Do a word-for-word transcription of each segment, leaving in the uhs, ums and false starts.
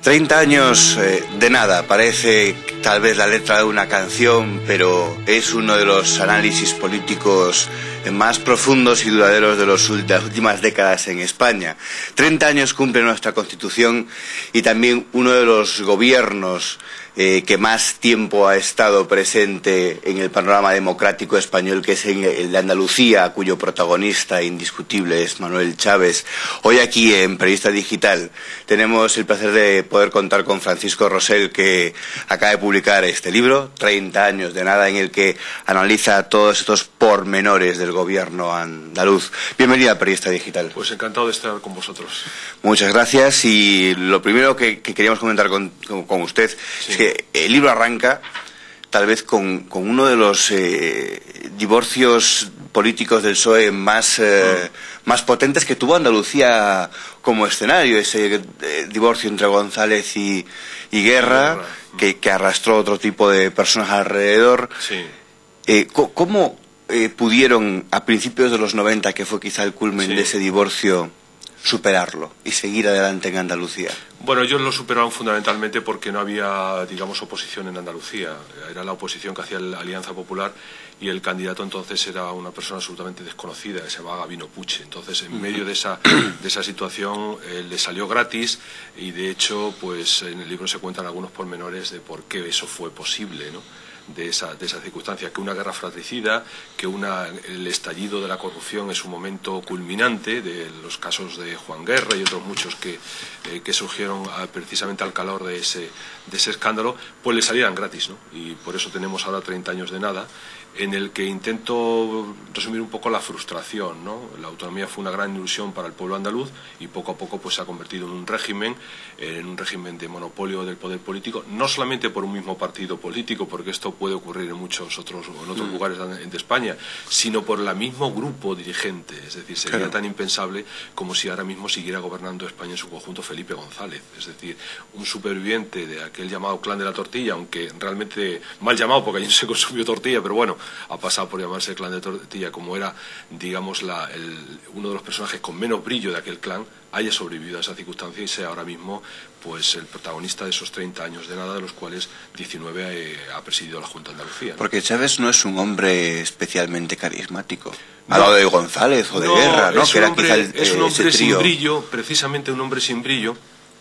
treinta años eh, de nada, parece tal vez la letra de una canción, pero es uno de los análisis políticos más profundos y duraderos de, los, de las últimas décadas en España. treinta años cumple nuestra Constitución y también uno de los gobiernos eh, que más tiempo ha estado presente en el panorama democrático español, que es el de Andalucía, cuyo protagonista indiscutible es Manuel Chávez. Hoy aquí en Periodista Digital tenemos el placer de poder contar con Francisco Rosell, que acaba de publicar este libro, treinta años de nada, en el que analiza todos estos pormenores del gobierno andaluz. Bienvenida a Periodista Digital. Pues encantado de estar con vosotros. Muchas gracias, y lo primero que, que queríamos comentar con, con, con usted sí. es que el libro arranca tal vez con, con uno de los eh, divorcios políticos del P S O E más, eh, mm. más potentes que tuvo Andalucía como escenario, ese eh, divorcio entre González y, y Guerra, Guerra. Que, que arrastró otro tipo de personas alrededor. Sí. Eh, ¿Cómo eh, pudieron, a principios de los noventa, que fue quizá el culmen sí. de ese divorcio, superarlo y seguir adelante en Andalucía? Bueno, ellos lo superaron fundamentalmente porque no había, digamos, oposición en Andalucía. Era la oposición que hacía la Alianza Popular, y el candidato entonces era una persona absolutamente desconocida, que se llamaba Gabino Puche. Entonces, en medio de esa, de esa situación, eh, le salió gratis, y de hecho, pues en el libro se cuentan algunos pormenores de por qué eso fue posible, ¿no? De esa, de esa circunstancia, que una guerra fratricida, que una, el estallido de la corrupción es un momento culminante de los casos de Juan Guerra y otros muchos que, eh, que surgieron a, precisamente al calor de ese, de ese escándalo, pues le salieran gratis, ¿no? Y por eso tenemos ahora treinta años de nada, en el que intento resumir un poco la frustración, ¿no? La autonomía fue una gran ilusión para el pueblo andaluz, y poco a poco pues se ha convertido en un régimen, en un régimen de monopolio del poder político, no solamente por un mismo partido político, porque esto puede ocurrir en muchos otros, en otros lugares de España, sino por el mismo grupo dirigente. Es decir, sería claro. tan impensable como si ahora mismo siguiera gobernando España en su conjunto Felipe González. Es decir, un superviviente de aquel llamado clan de la tortilla, aunque realmente mal llamado porque allí no se consumió tortilla, pero bueno, ha pasado por llamarse el clan de tortilla, como era, digamos, la, el, uno de los personajes con menos brillo de aquel clan, haya sobrevivido a esa circunstancia y sea ahora mismo pues el protagonista de esos treinta años de nada, de los cuales diecinueve eh, ha presidido la Junta de Andalucía, ¿no? Porque Chávez no es un hombre especialmente carismático, no, al lado de González o de no, Guerra, ¿no? Es que un era hombre, quizá el, es un hombre sin brillo, precisamente un hombre sin brillo.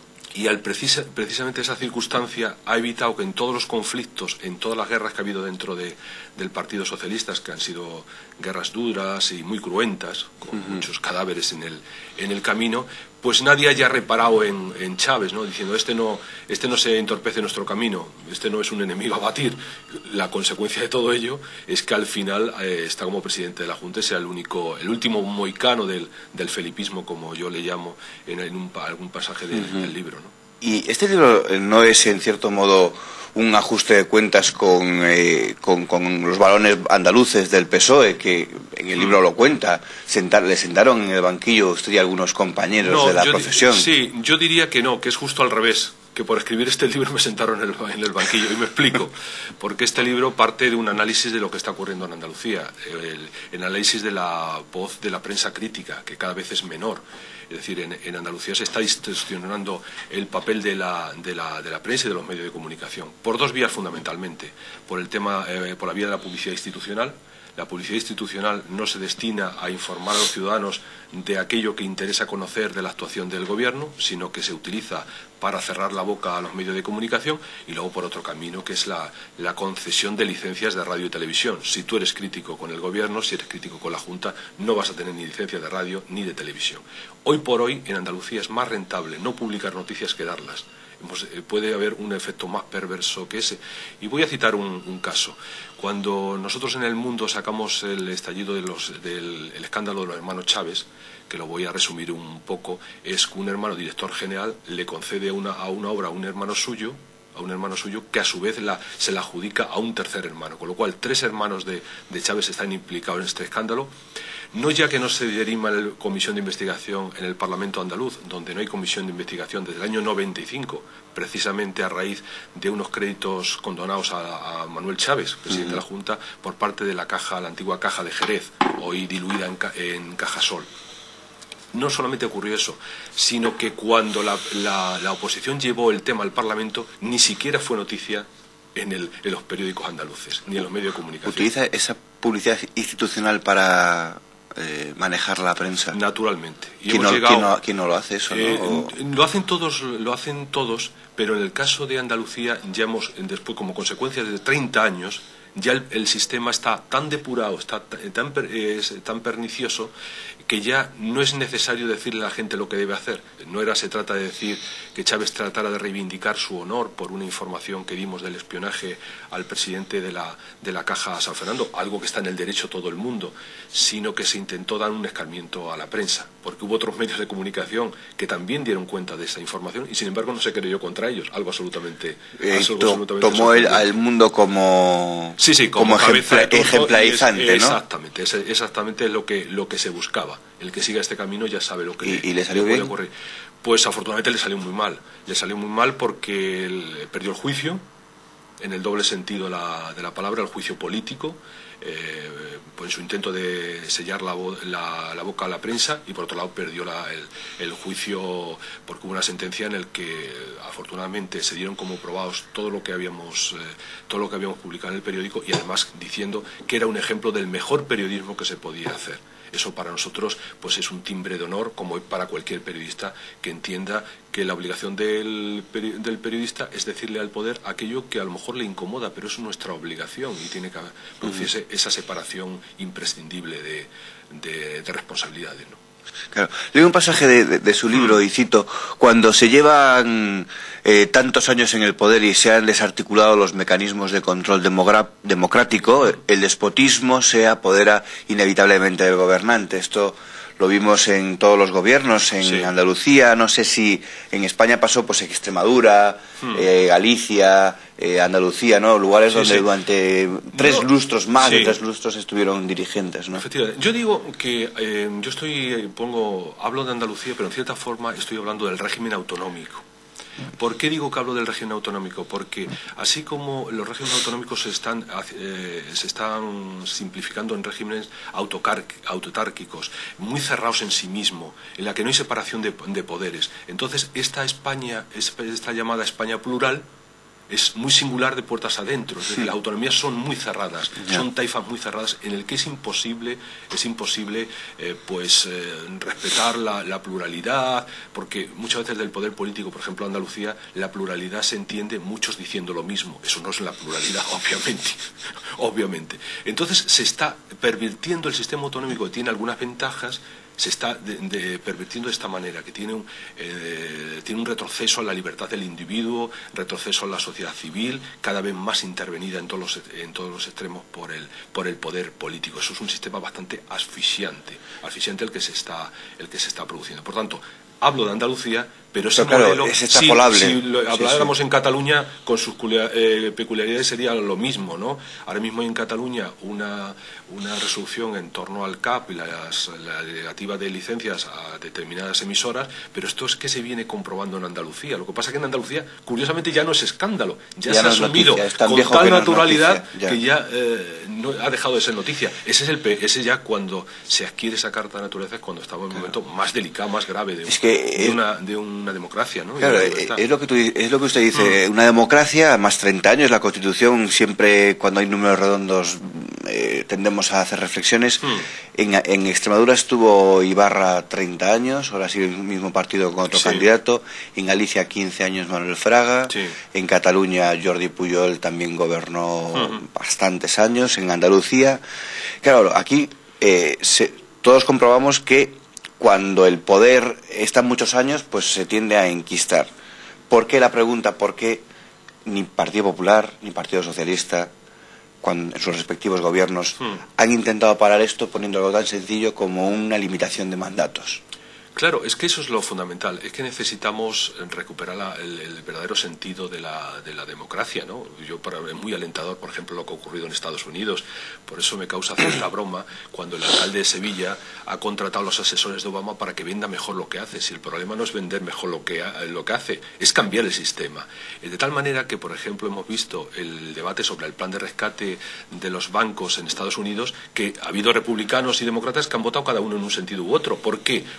Y al precisa, precisamente esa circunstancia ha evitado que en todos los conflictos, en todas las guerras que ha habido dentro de, del Partido Socialista, que han sido guerras duras y muy cruentas, con uh-huh. muchos cadáveres en el, en el camino, pues nadie haya reparado en, en Chávez, ¿no? Diciendo, este no, este no se entorpece nuestro camino, este no es un enemigo a batir. La consecuencia de todo ello es que al final eh, está como presidente de la Junta y sea el único, el último moicano del, del felipismo, como yo le llamo en, en un, algún pasaje del, uh-huh. del libro, ¿no? Y este libro no es, en cierto modo, un ajuste de cuentas con, eh, con, con los varones andaluces del P S O E, que en el libro lo cuenta. Sentar, le sentaron en el banquillo usted y algunos compañeros no, de la yo, profesión. Sí, yo diría que no, que es justo al revés, que por escribir este libro me sentaron en el, en el banquillo, y me explico. Porque este libro parte de un análisis de lo que está ocurriendo en Andalucía, el, el análisis de la voz de la prensa crítica, que cada vez es menor. Es decir, en, en Andalucía se está distorsionando el papel de la, de, la, de la prensa y de los medios de comunicación, por dos vías fundamentalmente. Por el tema, eh, por la vía de la publicidad institucional. La publicidad institucional no se destina a informar a los ciudadanos de aquello que interesa conocer de la actuación del gobierno, sino que se utiliza para cerrar la boca a los medios de comunicación, y luego por otro camino, que es la, la concesión de licencias de radio y televisión. Si tú eres crítico con el gobierno, si eres crítico con la Junta, no vas a tener ni licencia de radio ni de televisión. Hoy por hoy en Andalucía es más rentable no publicar noticias que darlas. Puede haber un efecto más perverso que ese. Y voy a citar un, un caso. Cuando nosotros en El Mundo sacamos el estallido de los, del el escándalo de los hermanos Chávez, que lo voy a resumir un poco, es que un hermano director general le concede una, a una obra a un hermano suyo, a un hermano suyo, que a su vez la, se la adjudica a un tercer hermano, con lo cual tres hermanos de, de Chávez están implicados en este escándalo. No ya que no se dirima la comisión de investigación en el Parlamento andaluz, donde no hay comisión de investigación desde el año noventa y cinco, precisamente a raíz de unos créditos condonados a, a Manuel Chávez, presidente uh-huh. de la Junta, por parte de la caja, la antigua Caja de Jerez, hoy diluida en, en Cajasol. no solamente ocurrió eso, sino que cuando la, la, la oposición llevó el tema al Parlamento, ni siquiera fue noticia en, el, en los periódicos andaluces, ni en los medios de comunicación. ¿Utiliza esa publicidad institucional para eh, manejar la prensa? Naturalmente. Y ¿Quién, hemos no, llegado, ¿quién, no, ¿Quién no lo hace eso? Eh, ¿no? Lo hacen todos, lo hacen todos, pero en el caso de Andalucía, ya hemos, después, como consecuencia de treinta años, ya el, el sistema está tan depurado, está tan, es, tan pernicioso, que ya no es necesario decirle a la gente lo que debe hacer. No era, se trata de decir que Chávez tratara de reivindicar su honor por una información que dimos del espionaje al presidente de la, de la Caja San Fernando, algo que está en el derecho todo el mundo, sino que se intentó dar un escarmiento a la prensa, porque hubo otros medios de comunicación que también dieron cuenta de esa información y sin embargo no se creyó contra ellos, algo absolutamente, eh, algo to, absolutamente tomó el, al mundo como, sí, sí, como, como ejempla, ejemplarizante, es, ¿no? Exactamente, es, exactamente lo que, lo que se buscaba. El que siga este camino ya sabe lo que ¿Y, le, y le salió le bien? puede ocurrir. Pues afortunadamente le salió muy mal. Le salió muy mal porque él perdió el juicio, en el doble sentido la, de la palabra, el juicio político, eh, pues en su intento de sellar la, la, la boca a la prensa, y por otro lado perdió la, el, el juicio porque hubo una sentencia en el que afortunadamente se dieron como probados todo lo que habíamos eh, todo lo que habíamos publicado en el periódico, y además diciendo que era un ejemplo del mejor periodismo que se podía hacer. Eso para nosotros pues es un timbre de honor, como para cualquier periodista que entienda que la obligación del, del periodista es decirle al poder aquello que a lo mejor le incomoda, pero es nuestra obligación y tiene que producirse uh-huh. esa separación imprescindible de, de, de responsabilidades, ¿no? Claro. Leo un pasaje de, de, de su libro y cito: cuando se llevan eh, tantos años en el poder y se han desarticulado los mecanismos de control democrático, el despotismo se apodera inevitablemente del gobernante. Esto lo vimos en todos los gobiernos, en sí. Andalucía, no sé si en España pasó, pues en Extremadura, hmm. eh, Galicia, eh, Andalucía, ¿no? Lugares sí, donde sí. durante tres no, lustros, más sí. de tres lustros estuvieron dirigentes, ¿no? Efectivamente. Yo digo que eh, yo estoy, pongo, hablo de Andalucía, pero en cierta forma estoy hablando del régimen autonómico. ¿Por qué digo que hablo del régimen autonómico? Porque así como los regímenes autonómicos se están, eh, se están simplificando en regímenes autotárquicos, muy cerrados en sí mismo, en la que no hay separación de, de poderes. Entonces, esta España, esta llamada España plural, es muy singular de puertas adentro, es decir, sí. las autonomías son muy cerradas, yeah. son taifas muy cerradas, en el que es imposible, es imposible eh, pues eh, respetar la, la pluralidad, porque muchas veces del poder político, por ejemplo Andalucía, la pluralidad se entiende muchos diciendo lo mismo, eso no es la pluralidad, obviamente, obviamente. Entonces se está pervirtiendo el sistema autonómico, que tiene algunas ventajas, se está de, de, pervirtiendo de esta manera, que tiene un, eh, tiene un retroceso a la libertad del individuo, retroceso a la sociedad civil, cada vez más intervenida en todos los, en todos los extremos por el, por el poder político. Eso es un sistema bastante asfixiante, asfixiante el que se está, el que se está produciendo. Por tanto, hablo de Andalucía, pero ese pero modelo, claro, es extrapolable. Si, si lo habláramos sí, sí. en Cataluña, con sus eh, peculiaridades sería lo mismo, ¿no? Ahora mismo hay en Cataluña una, una resolución en torno al C A P y las, la negativa de licencias a determinadas emisoras, pero esto es que se viene comprobando en Andalucía. Lo que pasa es que en Andalucía, curiosamente, ya no es escándalo, ya, ya se no ha asumido noticia, con tal naturalidad no ya. que ya eh, no, ha dejado de ser noticia. Ese es el ese ya cuando se adquiere esa carta de naturaleza, es cuando estaba en un claro. momento más delicado, más grave de, es que, de, una, de una democracia, ¿no? Claro, es lo que tú, es lo que usted dice, mm. una democracia más treinta años, la Constitución siempre cuando hay números redondos eh, tendemos a hacer reflexiones. Mm. En, en Extremadura estuvo Ibarra treinta años, ahora sí el mismo partido con otro sí. candidato. En Galicia quince años Manuel Fraga. Sí. En Cataluña Jordi Pujol también gobernó mm. bastantes años. En Andalucía, claro, aquí eh, se, todos comprobamos que cuando el poder está muchos años, pues se tiende a enquistar. ¿Por qué la pregunta? ¿Por qué ni Partido Popular ni Partido Socialista, cuando, en sus respectivos gobiernos, hmm. han intentado parar esto poniendo algo tan sencillo como una limitación de mandatos? Claro, es que eso es lo fundamental, es que necesitamos recuperar la, el, el verdadero sentido de la, de la democracia, ¿no? Yo para, es muy alentador, por ejemplo, lo que ha ocurrido en Estados Unidos, por eso me causa cierta broma cuando el alcalde de Sevilla ha contratado a los asesores de Obama para que venda mejor lo que hace. Si el problema no es vender mejor lo que, lo que hace, es cambiar el sistema. De tal manera que, por ejemplo, hemos visto el debate sobre el plan de rescate de los bancos en Estados Unidos, que ha habido republicanos y demócratas que han votado cada uno en un sentido u otro. ¿Por qué? Porque se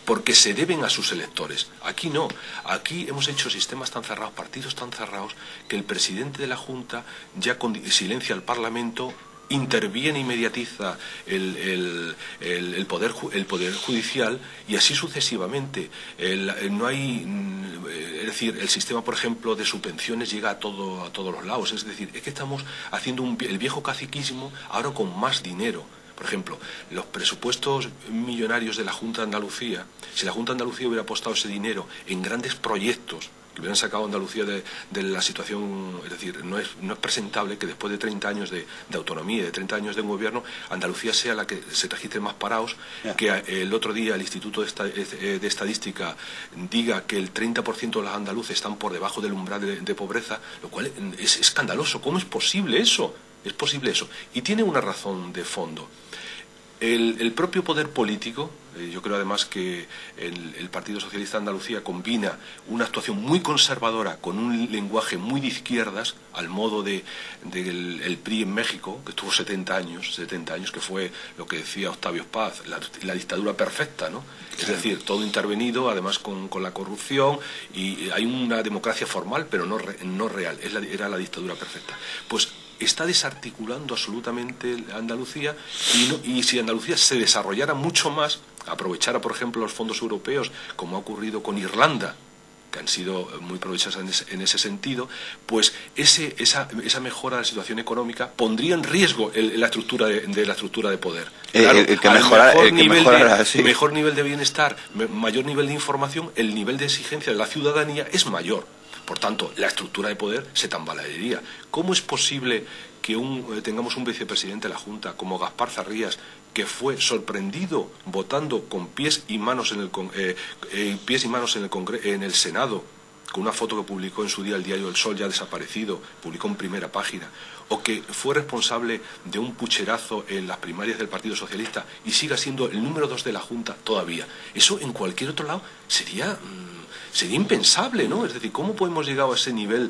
se deben a sus electores. Aquí no. Aquí hemos hecho sistemas tan cerrados, partidos tan cerrados, que el presidente de la Junta ya con, silencia al Parlamento, interviene y mediatiza el, el, el, el, poder, el poder judicial y así sucesivamente. El, el, no hay, es decir, el sistema, por ejemplo, de subvenciones llega a, todo, a todos los lados. Es decir, es que estamos haciendo un, el viejo caciquismo ahora con más dinero. Por ejemplo, los presupuestos millonarios de la Junta de Andalucía, si la Junta de Andalucía hubiera apostado ese dinero en grandes proyectos que hubieran sacado a Andalucía de, de la situación, es decir, no es, no es presentable que después de treinta años de, de autonomía, de treinta años de un gobierno, Andalucía sea la que se registre más parados, yeah. que el otro día el Instituto de, Esta, de Estadística diga que el treinta por ciento de los andaluces están por debajo del umbral de, de pobreza, lo cual es escandaloso. ¿Cómo es posible eso? Es posible eso. Y tiene una razón de fondo. El, el propio poder político, eh, yo creo además que el, el Partido Socialista de Andalucía combina una actuación muy conservadora con un lenguaje muy de izquierdas, al modo de, de el, el P R I en México, que estuvo setenta años, setenta años, que fue lo que decía Octavio Paz, la, la dictadura perfecta, ¿no? Es decir, todo intervenido, además con, con la corrupción, y hay una democracia formal, pero no, re, no real, es la, era la dictadura perfecta. Pues está desarticulando absolutamente Andalucía y, no, y si Andalucía se desarrollara mucho más, aprovechara por ejemplo los fondos europeos, como ha ocurrido con Irlanda, que han sido muy provechosos en ese, en ese sentido, pues ese, esa, esa mejora de la situación económica pondría en riesgo el, la estructura de, de la estructura de poder. Claro, el, el que mejora, mejor, el que nivel mejorara, de, sí. mejor nivel de bienestar, mayor nivel de información, el nivel de exigencia de la ciudadanía es mayor. Por tanto, la estructura de poder se tambalearía. ¿Cómo es posible que un, tengamos un vicepresidente de la Junta como Gaspar Zarrías, que fue sorprendido votando con pies y manos en el, eh, eh, pies y manos en el, Congre en el Senado, con una foto que publicó en su día el diario El Sol, ya desaparecido, publicó en primera página, o que fue responsable de un pucherazo en las primarias del Partido Socialista y siga siendo el número dos de la Junta todavía? Eso en cualquier otro lado sería... Mmm, Sería impensable, ¿no? Es decir, ¿cómo podemos llegar a ese nivel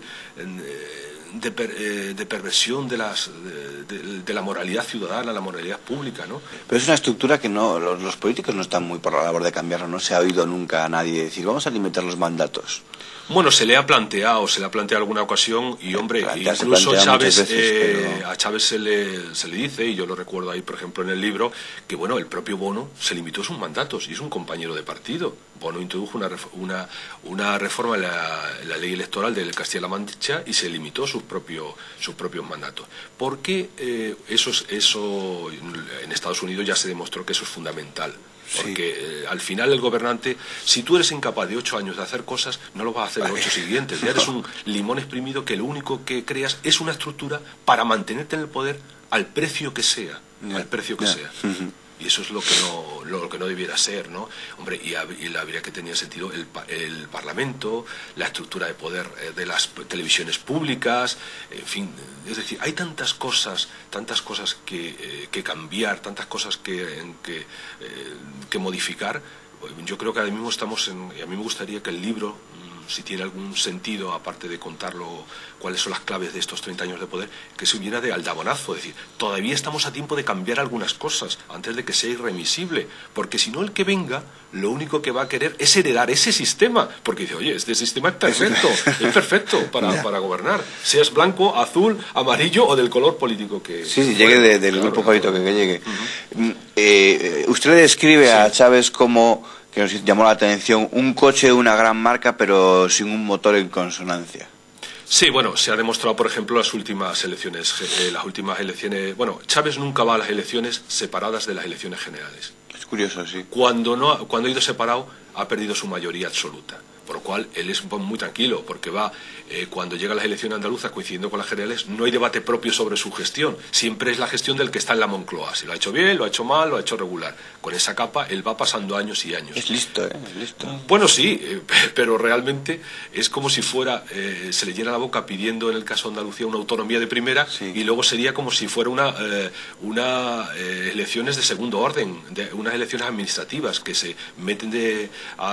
de, per, de perversión de, las, de, de, de la moralidad ciudadana, la moralidad pública, ¿no? Pero es una estructura que no los, los políticos no están muy por la labor de cambiarlo. No se ha oído nunca a nadie decir, vamos a limitar los mandatos. Bueno, se le ha planteado, se le ha planteado alguna ocasión y, hombre, incluso Chávez, veces, eh, pero... a Chávez se le, se le dice, y yo lo recuerdo ahí, por ejemplo, en el libro, que, bueno, el propio Bono se limitó a sus mandatos y es un compañero de partido. Bono introdujo una, una, una reforma en la, en la ley electoral del Castilla-La Mancha y se limitó a sus, propio, sus propios mandatos. Porque eh, eso, es, eso en Estados Unidos ya se demostró que eso es fundamental. Porque sí. eh, al final el gobernante, si tú eres incapaz de ocho años de hacer cosas, no lo vas a hacer en ocho siguientes. Ya eres un limón exprimido que lo único que creas es una estructura para mantenerte en el poder al precio que sea, yeah. al precio que yeah. sea. Uh-huh. Y eso es lo que no lo que no debiera ser, ¿no? Hombre, y, y habría que tener sentido el, el Parlamento, la estructura de poder de las televisiones públicas, en fin, es decir, hay tantas cosas, tantas cosas que, eh, que cambiar, tantas cosas que, que, eh, que modificar. Yo creo que ahora mismo estamos en, y a mí me gustaría que el libro, si tiene algún sentido, aparte de contarlo cuáles son las claves de estos treinta años de poder, que se hubiera de aldabonazo, es decir, todavía estamos a tiempo de cambiar algunas cosas antes de que sea irremisible, porque si no el que venga, lo único que va a querer es heredar ese sistema, porque dice, oye, este sistema es perfecto, es perfecto para, para gobernar, seas blanco, azul, amarillo o del color político que... Sí, sí, llegue de, del claro, grupo favorito que, que llegue. Uh-huh. eh, usted le describe sí. a Chávez como... que nos llamó la atención, un coche de una gran marca pero sin un motor en consonancia. Sí, bueno, se ha demostrado, por ejemplo, las últimas elecciones, eh, las últimas elecciones, bueno, Chávez nunca va a las elecciones separadas de las elecciones generales. Es curioso, sí. Cuando no, cuando ha ido separado, ha perdido su mayoría absoluta. Por lo cual, él es muy tranquilo, porque va, eh, cuando llegan las elecciones andaluzas coincidiendo con las generales, no hay debate propio sobre su gestión. Siempre es la gestión del que está en la Moncloa. Si lo ha hecho bien, lo ha hecho mal, lo ha hecho regular. Con esa capa, él va pasando años y años. Es listo, ¿eh? Es listo. Bueno, sí, eh, pero realmente es como si fuera, eh, se le llena la boca pidiendo, en el caso de Andalucía, una autonomía de primera, sí. y luego sería como si fuera una, eh, una eh, elecciones de segundo orden, de, unas elecciones administrativas que se meten de,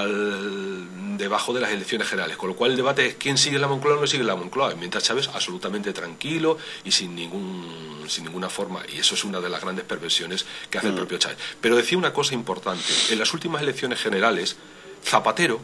al, debajo de las elecciones generales, con lo cual el debate es quién sigue la Moncloa o no sigue la Moncloa, mientras Chávez absolutamente tranquilo y sin ningún sin ninguna forma, y eso es una de las grandes perversiones que hace mm. el propio Chávez. Pero decía una cosa importante, en las últimas elecciones generales Zapatero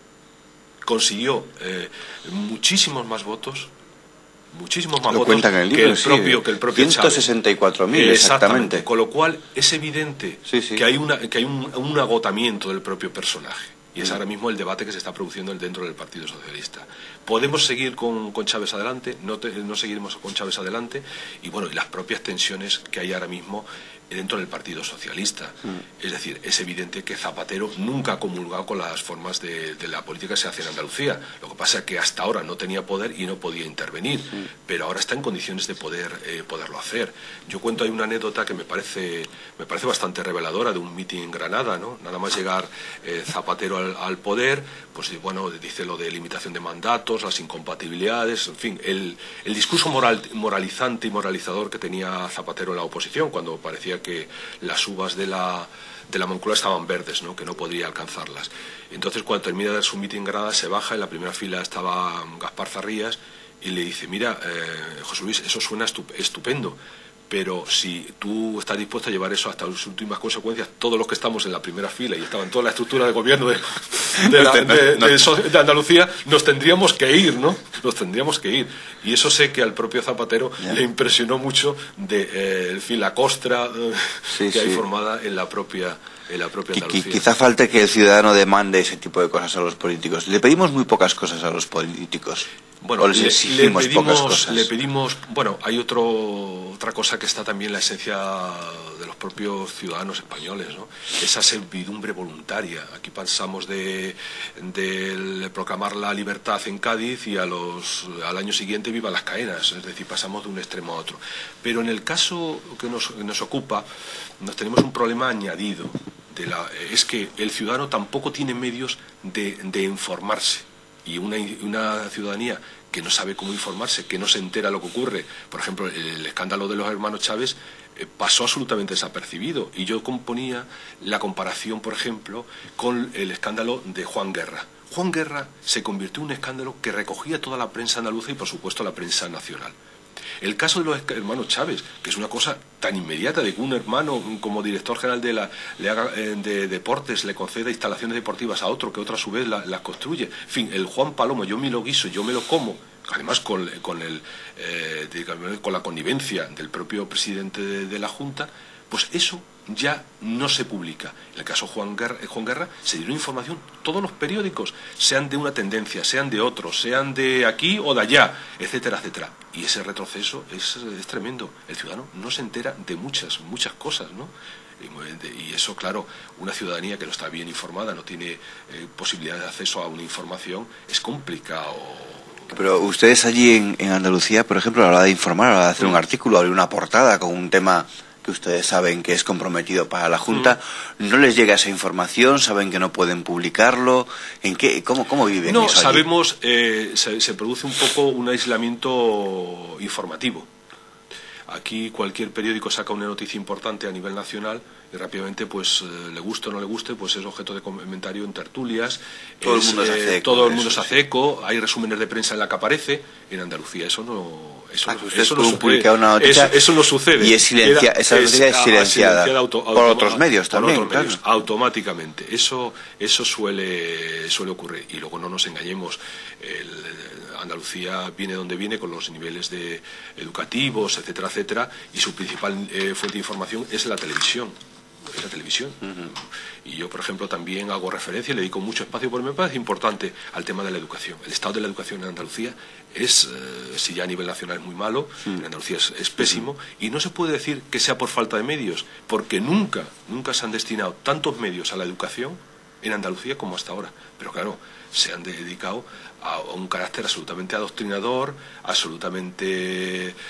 consiguió eh, muchísimos más votos, muchísimos más lo votos cuentan en el libro, que el sí, propio que el propio ciento sesenta y cuatro mil Chávez. exactamente. Exactamente. Con lo cual es evidente sí, sí. que hay una que hay un, un agotamiento del propio personaje. Y es ahora mismo el debate que se está produciendo dentro del Partido Socialista. ¿Podemos seguir con, con Chávez adelante? No, te, no seguiremos con Chávez adelante. Y bueno, y las propias tensiones que hay ahora mismo dentro del Partido Socialista. Mm. Es decir, es evidente que Zapatero nunca ha comulgado con las formas de, de la política que se hace en Andalucía. Lo que pasa es que hasta ahora no tenía poder y no podía intervenir. Mm. Pero ahora está en condiciones de poder eh, poderlo hacer. Yo cuento ahí una anécdota que me parece, me parece bastante reveladora de un mitin en Granada, ¿no? Nada más llegar eh, Zapatero al, al poder, pues bueno, dice lo de limitación de mandatos, las incompatibilidades, en fin, el, el discurso moral, moralizante y moralizador que tenía Zapatero en la oposición, cuando parecía que las uvas de la, de la Moncloa estaban verdes, ¿no? Que no podría alcanzarlas. Entonces, cuando termina de su mitin en Granada, se baja, en la primera fila estaba Gaspar Zarrías y le dice, mira, eh, José Luis, eso suena estupendo, pero si tú estás dispuesto a llevar eso hasta las últimas consecuencias, todos los que estamos en la primera fila y estaban en toda la estructura de gobierno de, de, la, de, de, de, de Andalucía, nos tendríamos que ir, ¿no? Nos tendríamos que ir. Y eso sé que al propio Zapatero yeah. le impresionó mucho de eh, en fin, la costra eh, sí, que sí. hay formada en la propia... En la propia Andalucía. Quizá falte que el ciudadano demande ese tipo de cosas a los políticos. Le pedimos muy pocas cosas a los políticos. Bueno, o les exigimos le, le pedimos, pocas cosas. Le pedimos, bueno, hay otro, otra cosa que está también en la esencia de los propios ciudadanos españoles, ¿no? Esa servidumbre voluntaria. Aquí pasamos de, de proclamar la libertad en Cádiz y a los, al año siguiente viva las caenas. Es decir, pasamos de un extremo a otro. Pero en el caso que nos, que nos ocupa, nos tenemos un problema añadido. De la, es que el ciudadano tampoco tiene medios de, de informarse y una, una ciudadanía que no sabe cómo informarse, que no se entera lo que ocurre. Por ejemplo, el, el escándalo de los hermanos Chávez eh, pasó absolutamente desapercibido y yo componía la comparación, por ejemplo, con el escándalo de Juan Guerra. Juan Guerra se convirtió en un escándalo que recogía toda la prensa andaluza y, por supuesto, la prensa nacional. El caso de los hermanos Chávez, que es una cosa tan inmediata de que un hermano como director general de, la, le haga, eh, de deportes le conceda instalaciones deportivas a otro, que otro a su vez las la construye. En fin, el Juan Palomo, yo me lo guiso, yo me lo como, además con, con, el, eh, digamos, con la connivencia del propio presidente de, de la Junta, pues eso ya no se publica. En el caso Juan Guerra, Juan Guerra se dio información, todos los periódicos, sean de una tendencia, sean de otros, sean de aquí o de allá, etcétera, etcétera. Y ese retroceso es, es tremendo. El ciudadano no se entera de muchas, muchas cosas, ¿no? Y eso, claro, una ciudadanía que no está bien informada, no tiene eh, posibilidad de acceso a una información, es complicado. Pero ustedes allí en, en Andalucía, por ejemplo, a la hora de informar, a la hora de hacer un artículo, abrir una portada con un tema que ustedes saben que es comprometido para la Junta, mm. ¿no les llega esa información? ¿Saben que no pueden publicarlo? ¿En qué, cómo, cómo viven no, eso allí? Sabemos, eh, se, se produce un poco un aislamiento informativo. Aquí cualquier periódico saca una noticia importante a nivel nacional y rápidamente, pues eh, le guste o no le guste, pues es objeto de comentario en tertulias. Todo es, el mundo se hace eco. Todo el mundo se hace eco. Hay resúmenes de prensa en la que aparece. En Andalucía eso no, eso, ah, no, eso no publicar una noticia eso, eso no sucede. Y es silencia, Era, esa noticia es, es silenciada, silenciada auto, auto, por otros medios por también, otros claro. medios, automáticamente. Eso, eso suele, suele ocurrir. Y luego no nos engañemos. El, Andalucía viene donde viene con los niveles de educativos, etcétera, etcétera, y su principal eh, fuente de información es la televisión. Es la televisión. Uh-huh. Y yo, por ejemplo, también hago referencia y le dedico mucho espacio, porque me parece importante, al tema de la educación. El estado de la educación en Andalucía es, eh, si ya a nivel nacional es muy malo, uh-huh. en Andalucía es, es pésimo, uh-huh. y no se puede decir que sea por falta de medios, porque nunca, nunca se han destinado tantos medios a la educación en Andalucía como hasta ahora. Pero claro, se han dedicado a un carácter absolutamente adoctrinador, absolutamente eh,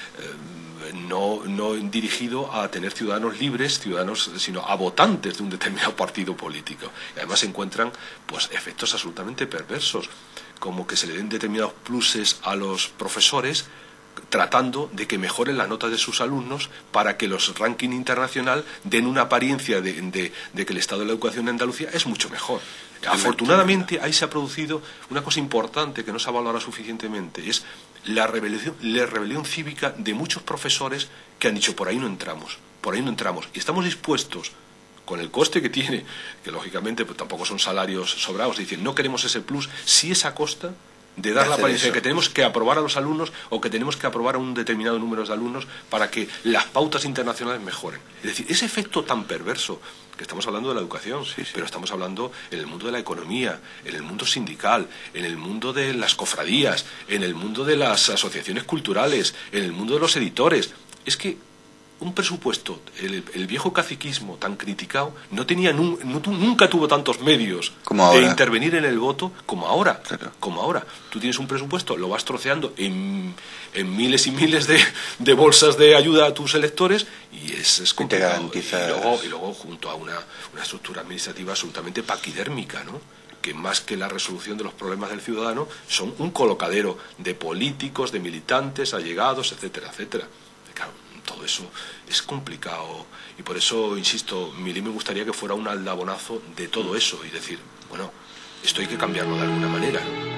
no, no dirigido a tener ciudadanos libres, ciudadanos, sino a votantes de un determinado partido político. Y además se encuentran pues efectos absolutamente perversos, como que se le den determinados pluses a los profesores, tratando de que mejoren las notas de sus alumnos para que los rankings internacional den una apariencia de, de, de que el estado de la educación en Andalucía es mucho mejor. Afortunadamente ahí se ha producido una cosa importante que no se ha valorado suficientemente, es la rebelión, la rebelión cívica de muchos profesores que han dicho por ahí no entramos, por ahí no entramos, y estamos dispuestos con el coste que tiene, que lógicamente pues, tampoco son salarios sobrados, es decir, no queremos ese plus, si es a costa de dar la apariencia de que tenemos que aprobar a los alumnos o que tenemos que aprobar a un determinado número de alumnos para que las pautas internacionales mejoren. Es decir, ese efecto tan perverso, que estamos hablando de la educación, sí, sí. pero estamos hablando en el mundo de la economía, en el mundo sindical, en el mundo de las cofradías, en el mundo de las asociaciones culturales, en el mundo de los editores. Es que un presupuesto, el, el viejo caciquismo tan criticado, no tenía nu, no, nunca tuvo tantos medios de intervenir en el voto como ahora. Claro. Como ahora. Tú tienes un presupuesto, lo vas troceando en, en miles y miles de, de bolsas de ayuda a tus electores y es, es complicado. Y, y, luego, y luego junto a una, una estructura administrativa absolutamente paquidérmica, ¿no? Que más que la resolución de los problemas del ciudadano son un colocadero de políticos, de militantes, allegados, etcétera, etcétera. Claro, todo eso es complicado y por eso, insisto, mi libro me gustaría que fuera un aldabonazo de todo eso y decir, bueno, esto hay que cambiarlo de alguna manera, ¿no?